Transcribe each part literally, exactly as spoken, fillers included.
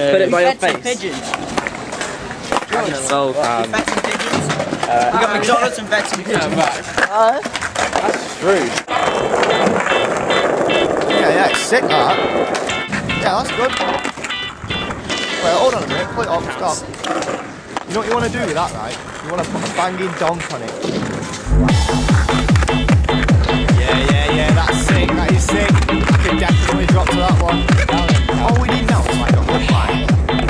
Put it by your face. Pigeons. Soltan. Vets and pigeons. Uh, we got McDonald's and vets and pigeons. Uh, that's rude. Yeah, yeah, it's sick that. Yeah, that's good. Wait, hold on a minute, play it off, stop. You know what you want to do with that, right? You want to put a banging donk on it. Yeah, yeah, yeah, that's sick, that is sick. I could definitely drop to that one. All we need now is like a hook line.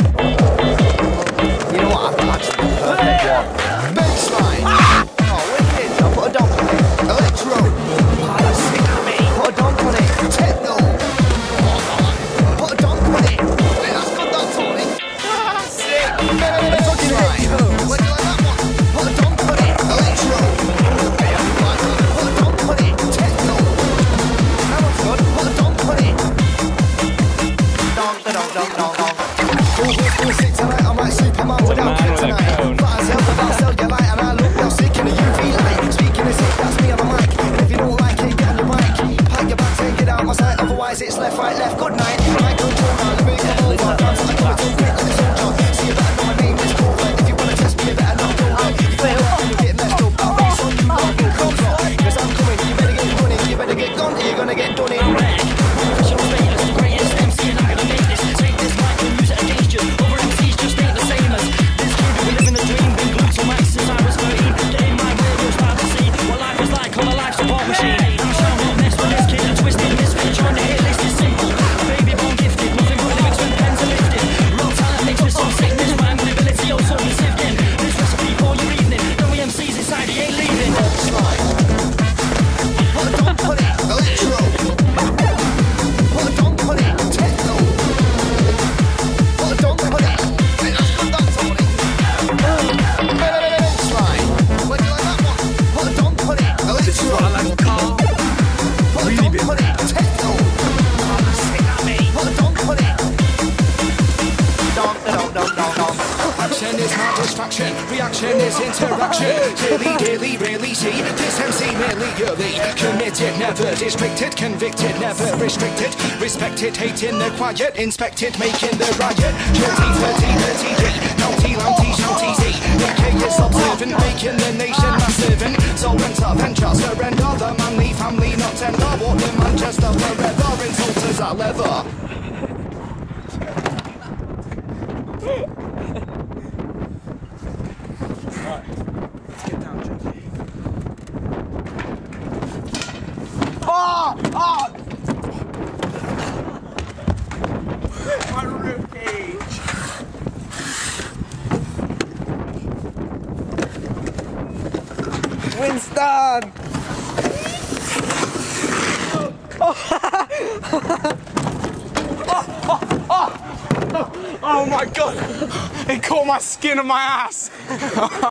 You know what, I've actually the perfect one. Baseline! Oh, wicked, I'll put a donk on it. Electro! Oh, that's sick at me. Put a donk on it. Techno! Put a donk on it. Hey, that's good, that's Tony. Ah, sick! Baseline! Where do you like that one? Put a donk on it. Electro! Hey, I do like that. Put a donk on it. Techno! That one's good. Put a donk on it. Donk, da donk, donk, donk, donk. Cool, cool, cool, sick tonight. I'm like Superman without kryptonite. But I sell the bar, sell your light, and I look well sick in the U V light. Speaking of sick, that's me on the mic. And if you don't like it, get on your bike. Pack your bags and get out my sight. Otherwise, it's left, right, left. Good night. I control now. Let me come over. Dance like I'm too quick, like it's all John. See, you better know my name is cool. If you wanna test me, you better not go right. If you fail, you get messed up. I'll race on you, I'll go cold rock. Cause I'm coming, you better get running. You better get gone, or you're gonna get done in. Professional status, the greatest M C, and I'm gonna make this. Take this mic and use it against you. Over M Cs just ain't the same as this kid. We live in a dream, been glued to wax since I was thirteen. Getting my radio start to see what life was like on a life support machine. I'm sure I won't mess with this kid, a twisted misfit. Trying to hit list is simple. Baby born gifted, nothing but lyrics when pens are lifted. Raw talent makes me so sick. This rhyme with ability, also receiving. This recipe for your evening. No E M Cs inside, he ain't leaving. Put a donk on it, electro. Put a donk on it, techno. Put a donk on it. Hey, that's good, that's Tony. Slide. Where do you like that one? Put a donk on it, electro. Put a donk on it, techno. Oh, that's sick at me. Put a donk on it. Donk, donk, donk, donk, donk. Action is not distraction, reaction is interaction. Daily, daily, really see this M C merely yearly. Committed, never distracted, convicted, never restricted. Respected, hating the quiet, inspected, making the riot. Guilty, thirty, thirty D, naughty, louty, shouty Z. A K is observant, making the nation massive. And so enter, venture, surrender. The manly family not tender. Walk to Manchester forever, insulters are leather. Oh! Oh! My ribcage. Winston! Oh, oh, oh. Oh my god! It caught my skin on my ass!